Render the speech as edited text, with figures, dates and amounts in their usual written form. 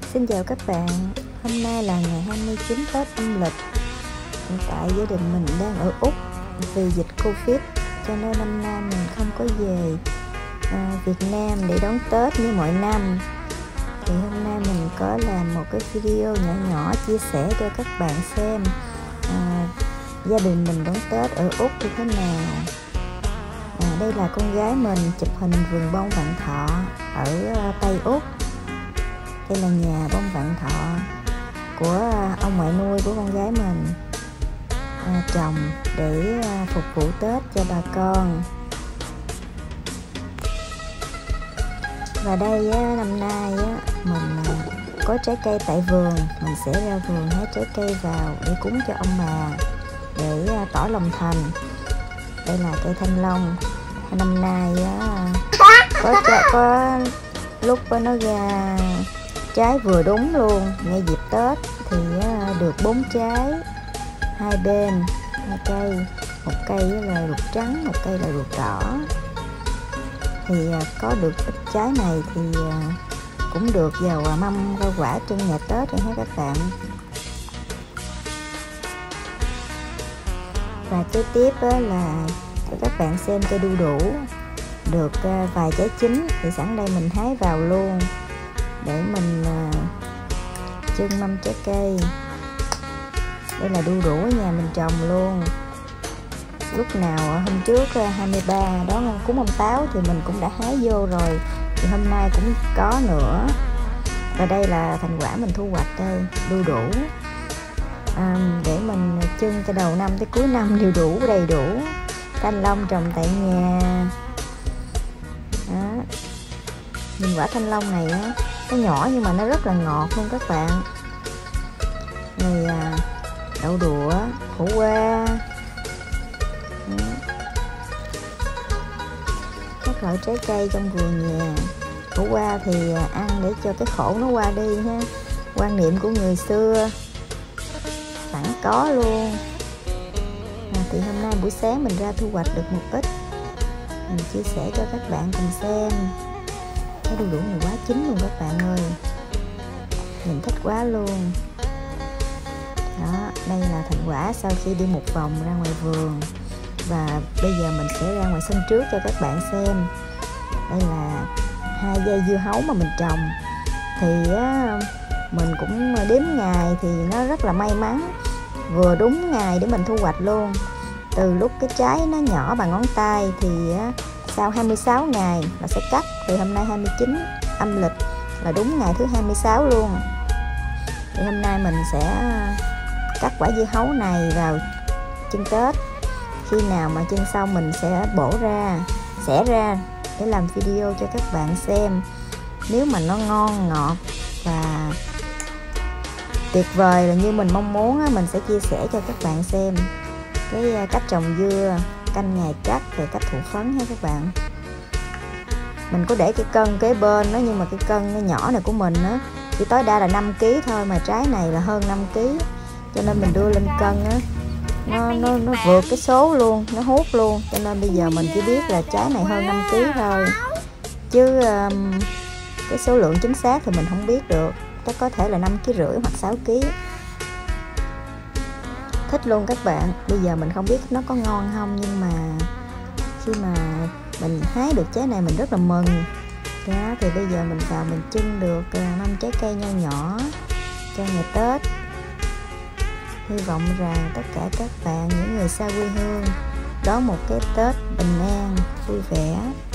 Xin chào các bạn, hôm nay là ngày 29 Tết âm lịch. Hiện tại gia đình mình đang ở Úc vì dịch Covid, cho nên năm nay mình không có về Việt Nam để đón Tết như mọi năm. Thì hôm nay mình có làm một cái video nhỏ nhỏ chia sẻ cho các bạn xem gia đình mình đón Tết ở Úc như thế nào. Đây là con gái mình chụp hình vườn bông Vạn Thọ ở Tây Úc. Đây là nhà bông Vạn Thọ của ông ngoại nuôi của con gái mình trồng để phục vụ Tết cho bà con. Và đây năm nay mình có trái cây tại vườn, mình sẽ ra vườn hái trái cây vào để cúng cho ông bà để tỏ lòng thành. Đây là cây thanh long, năm nay có lúc nó ra trái vừa đúng luôn, ngay dịp Tết thì được 4 trái, hai bên 2 cây, một cây là ruột trắng, một cây là ruột đỏ. Thì có được ít trái này thì cũng được vào mâm rau quả trên nhà Tết rồi ha các bạn. Và kế tiếp là cho các bạn xem cây đu đủ được vài trái chín, thì sẵn đây mình hái vào luôn để mình trưng mâm trái cây. Đây là đu đủ ở nhà mình trồng luôn. Lúc nào hôm trước 23 đó cúng ông Táo thì mình cũng đã hái vô rồi, thì hôm nay cũng có nữa. Và đây là thành quả mình thu hoạch đây, đu đủ để mình trưng từ đầu năm tới cuối năm đều đủ đầy đủ. Thanh long trồng tại nhà đó. Nhìn quả thanh long này nó nhỏ nhưng mà nó rất là ngọt luôn các bạn. Này đậu đũa, khổ qua, các loại trái cây trong vườn nhà. Khổ qua thì ăn để cho cái khổ nó qua đi ha, quan niệm của người xưa sẵn có luôn. Thì hôm nay buổi sáng mình ra thu hoạch được một ít, mình chia sẻ cho các bạn cùng xem. Cái đu đủ này quá chín luôn các bạn ơi, mình thích quá luôn đó. Đây là thành quả sau khi đi một vòng ra ngoài vườn. Và bây giờ mình sẽ ra ngoài sân trước cho các bạn xem. Đây là 2 dây dưa hấu mà mình trồng. Thì mình cũng đếm ngày thì nó rất là may mắn, vừa đúng ngày để mình thu hoạch luôn. Từ lúc cái trái nó nhỏ bằng ngón tay thì sau 26 ngày là sẽ cắt. Thì hôm nay 29 âm lịch là đúng ngày thứ 26 luôn. Thì hôm nay mình sẽ cắt quả dưa hấu này vào chân Tết. Khi nào mà chân xong mình sẽ bổ ra, xẻ ra để làm video cho các bạn xem. Nếu mà nó ngon, ngọt và tuyệt vời là như mình mong muốn, mình sẽ chia sẻ cho các bạn xem cái cách trồng dưa, canh ngày cắt, rồi cách thụ phấn ha các bạn. Mình có để cái cân kế bên đó, nhưng mà cái cân nó nhỏ này của mình chỉ tối đa là 5 kg thôi, mà trái này là hơn 5 kg, cho nên mình đưa lên cân nó vượt cái số luôn, nó hút luôn, cho nên bây giờ mình chỉ biết là trái này hơn 5 kg thôi, chứ cái số lượng chính xác thì mình không biết được, chắc có thể là 5,5 kg hoặc 6 kg. Thích luôn các bạn. Bây giờ mình không biết nó có ngon không, nhưng mà khi mà mình hái được trái này mình rất là mừng đó. Thì bây giờ mình vào mình trưng được 5 trái cây nho nhỏ cho ngày Tết. Hy vọng rằng tất cả các bạn, những người xa quê hương, đón một cái Tết bình an, vui vẻ.